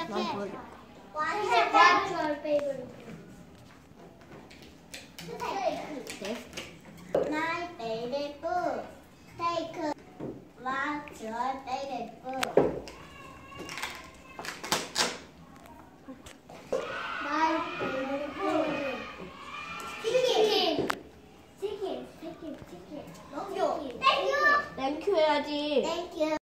What's your favorite? My favorite food. Take. What's your favorite food? My favorite food. Chicken. 땡큐 해야지. Thank